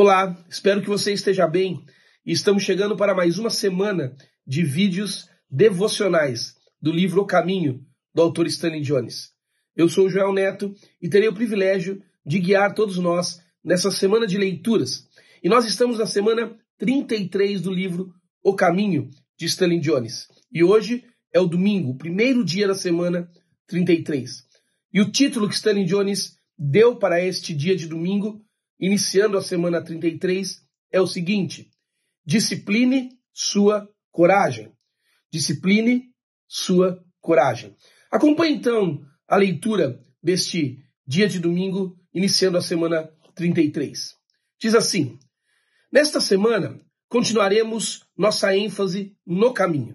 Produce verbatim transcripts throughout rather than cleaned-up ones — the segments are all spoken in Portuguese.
Olá, espero que você esteja bem e estamos chegando para mais uma semana de vídeos devocionais do livro O Caminho, do autor Stanley Jones. Eu sou o Joel Neto e terei o privilégio de guiar todos nós nessa semana de leituras. E nós estamos na semana trinta e três do livro O Caminho, de Stanley Jones. E hoje é o domingo, o primeiro dia da semana trinta e três. E o título que Stanley Jones deu para este dia de domingo, iniciando a semana trinta e três, é o seguinte: discipline sua coragem. Discipline sua coragem. Acompanhe então a leitura deste dia de domingo, iniciando a semana trinta e três. Diz assim: nesta semana continuaremos nossa ênfase no caminho,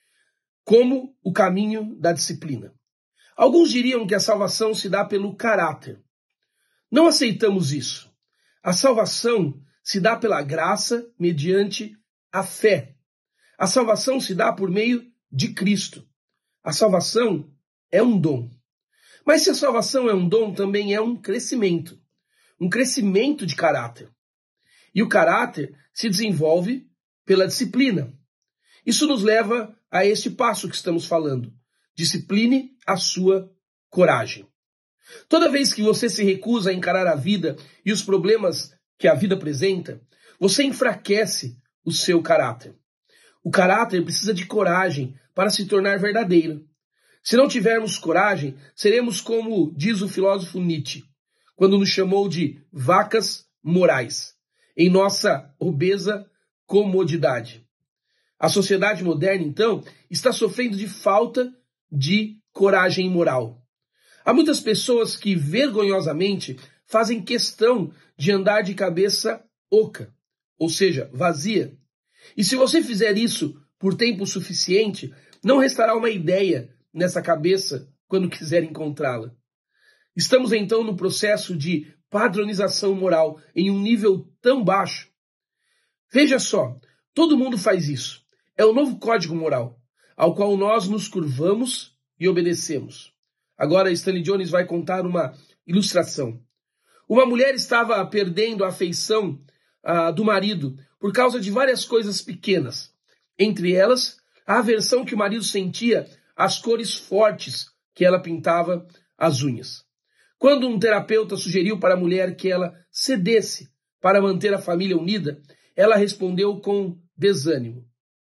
como o caminho da disciplina. Alguns diriam que a salvação se dá pelo caráter. Não aceitamos isso. A salvação se dá pela graça mediante a fé. A salvação se dá por meio de Cristo. A salvação é um dom. Mas se a salvação é um dom, também é um crescimento. Um crescimento de caráter. E o caráter se desenvolve pela disciplina. Isso nos leva a este passo que estamos falando. Discipline a sua coragem. Toda vez que você se recusa a encarar a vida e os problemas que a vida apresenta, você enfraquece o seu caráter. O caráter precisa de coragem para se tornar verdadeiro. Se não tivermos coragem, seremos como diz o filósofo Nietzsche, quando nos chamou de vacas morais, em nossa obesa comodidade. A sociedade moderna, então, está sofrendo de falta de coragem moral. Há muitas pessoas que vergonhosamente fazem questão de andar de cabeça oca, ou seja, vazia. E se você fizer isso por tempo suficiente, não restará uma ideia nessa cabeça quando quiser encontrá-la. Estamos então no processo de padronização moral em um nível tão baixo. Veja só, todo mundo faz isso. É o novo código moral, ao qual nós nos curvamos e obedecemos. Agora Stanley Jones vai contar uma ilustração. Uma mulher estava perdendo a afeição ah, do marido por causa de várias coisas pequenas. Entre elas, a aversão que o marido sentia às cores fortes que ela pintava as unhas. Quando um terapeuta sugeriu para a mulher que ela cedesse para manter a família unida, ela respondeu com desânimo.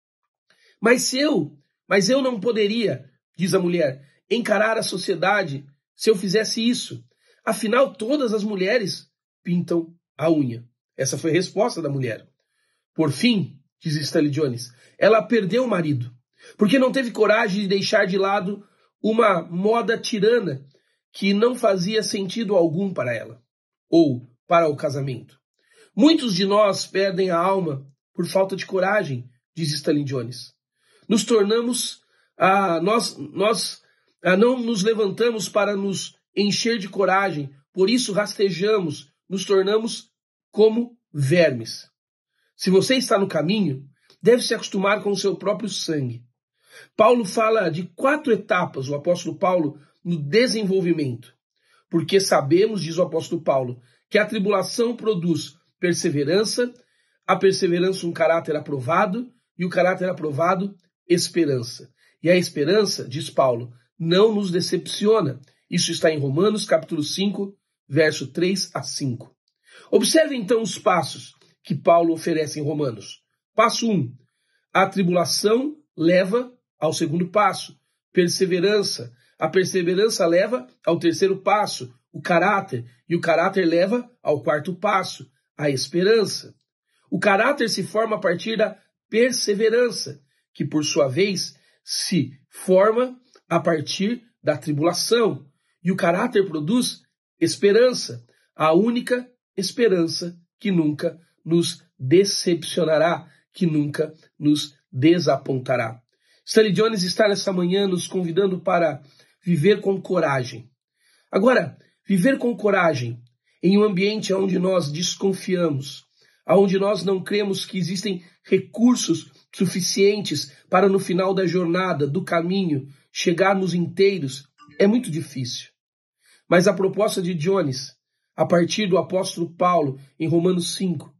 Mas se eu, mas eu não poderia, diz a mulher, encarar a sociedade se eu fizesse isso. Afinal, todas as mulheres pintam a unha. Essa foi a resposta da mulher. Por fim, diz Stanley Jones, ela perdeu o marido, porque não teve coragem de deixar de lado uma moda tirana que não fazia sentido algum para ela, ou para o casamento. Muitos de nós perdem a alma por falta de coragem, diz Stanley Jones. Nos tornamos, ah, nós, nós ah, não nos levantamos para nos encher de coragem, por isso rastejamos, nos tornamos como vermes. Se você está no caminho, deve se acostumar com o seu próprio sangue. Paulo fala de quatro etapas, o apóstolo Paulo, no desenvolvimento. Porque sabemos, diz o apóstolo Paulo, que a tribulação produz perseverança, a perseverança um caráter aprovado, e o caráter aprovado, esperança. E a esperança, diz Paulo, não nos decepciona. Isso está em Romanos, capítulo cinco, verso três a cinco. Observe então os passos que Paulo oferece em Romanos. Passo um. A tribulação leva ao segundo passo. Perseverança. A perseverança leva ao terceiro passo, o caráter. E o caráter leva ao quarto passo, a esperança. O caráter se forma a partir da perseverança, que por sua vez se forma a partir da tribulação. E o caráter produz esperança, a única esperança que nunca nos decepcionará, que nunca nos desapontará. Stanley Jones está nessa manhã nos convidando para viver com coragem. Agora, viver com coragem em um ambiente onde nós desconfiamos, onde nós não cremos que existem recursos suficientes para no final da jornada, do caminho, chegarmos inteiros, é muito difícil. Mas a proposta de Jones, a partir do apóstolo Paulo, em Romanos cinco,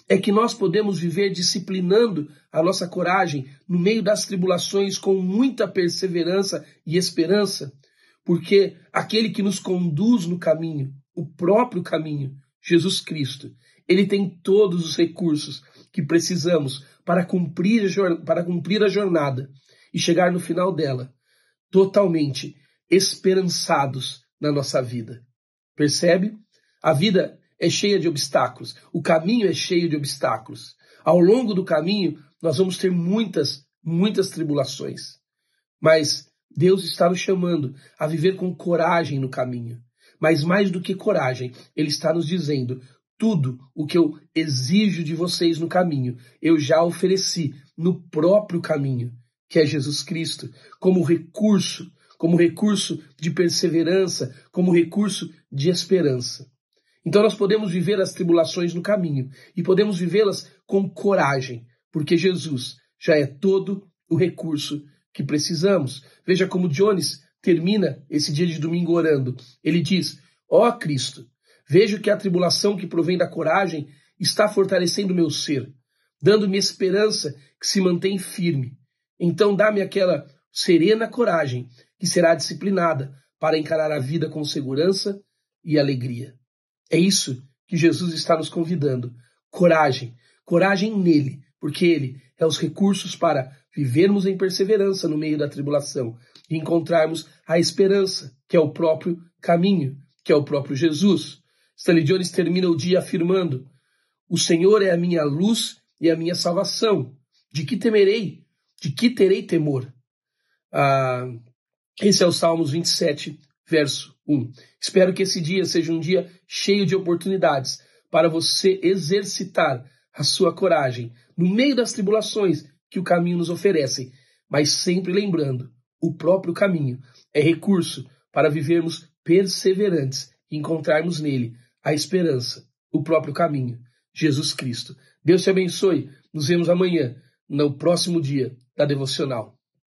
é que nós podemos viver disciplinando a nossa coragem no meio das tribulações com muita perseverança e esperança, porque aquele que nos conduz no caminho, o próprio caminho, Jesus Cristo, ele tem todos os recursos que precisamos para cumprir, para cumprir a jornada e chegar no final dela totalmente esperançados na nossa vida. Percebe? A vida é cheia de obstáculos. O caminho é cheio de obstáculos. Ao longo do caminho, nós vamos ter muitas, muitas tribulações. Mas Deus está nos chamando a viver com coragem no caminho. Mas mais do que coragem, Ele está nos dizendo: tudo o que eu exijo de vocês no caminho, eu já ofereci no próprio caminho, que é Jesus Cristo, como recurso, como recurso de perseverança, como recurso de esperança. Então nós podemos viver as tribulações no caminho e podemos vivê-las com coragem, porque Jesus já é todo o recurso que precisamos. Veja como Jones termina esse dia de domingo orando. Ele diz: ó Cristo, vejo que a tribulação que provém da coragem está fortalecendo meu ser, dando-me esperança que se mantém firme. Então dá-me aquela serena coragem que será disciplinada para encarar a vida com segurança e alegria. É isso que Jesus está nos convidando. Coragem. Coragem nele, porque ele é os recursos para vivermos em perseverança no meio da tribulação e encontrarmos a esperança, que é o próprio caminho, que é o próprio Jesus. Stanley Jones termina o dia afirmando: o Senhor é a minha luz e a minha salvação. De que temerei? De que terei temor? Ah, esse é o Salmos vinte e sete, verso um. Espero que esse dia seja um dia cheio de oportunidades para você exercitar a sua coragem no meio das tribulações que o caminho nos oferece, mas sempre lembrando, o próprio caminho é recurso para vivermos perseverantes e encontrarmos nele a esperança, o próprio caminho, Jesus Cristo. Deus te abençoe. Nos vemos amanhã, no próximo dia da Devocional.